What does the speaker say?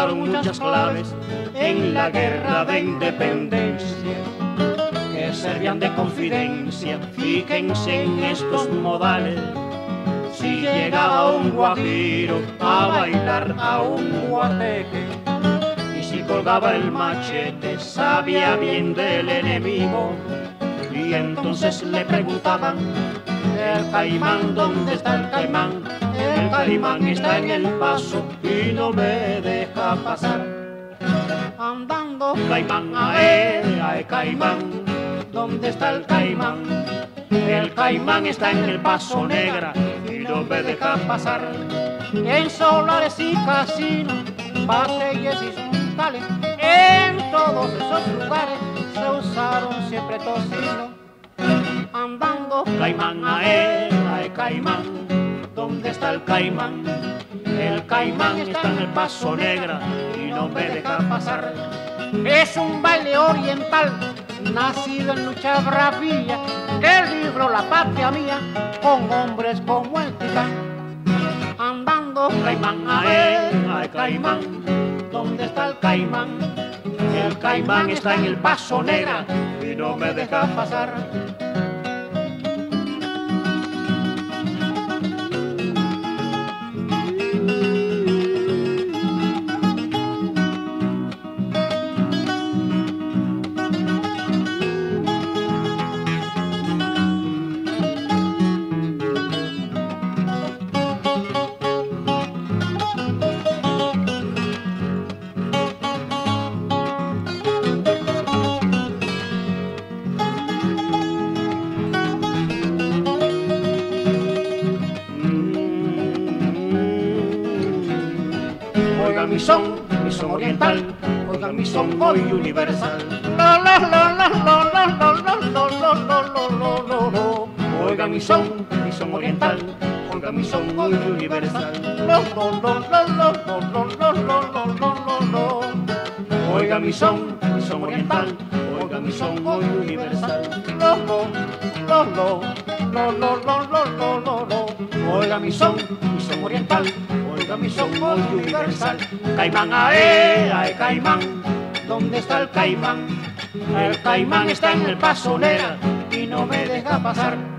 usaron muchas claves en la guerra de independencia que servían de confidencia. Fíjense en estos modales. Si llegaba un guajiro a bailar a un guateque, y si colgaba el machete sabía bien del enemigo, y entonces le preguntaban: el caimán, ¿dónde está el caimán? El caimán está en el paso y no me deja pasar. Andando caimán, ae caimán, ¿dónde está el caimán? El caimán está en el Paso Negra y no me deja pasar. En solares y casinos, batalles y hospitales, en todos esos lugares se usaron siempre tocino. Andando caimán, ae caimán, ¿dónde está el caimán? El caimán está en el Paso Negra y no me deja pasar. Es un baile oriental, nacido en lucha bravía, que libró la patria mía con hombres como el titán. Andando caimán, ae caimán, ¿dónde está el caimán? El caimán está en el Paso Negra y no me deja pasar. Oigan mi son oriental, oigan mi son hoy universal. Oigan mi son oriental, oigan mi son hoy universal. Oigan mi son oriental, oigan mi son hoy universal. Oigan mi son oriental, oigan mi son hoy universal. Caimán, ae caimán, ¿dónde está el caimán? El caimán está en el Paso Negra y no me deja pasar.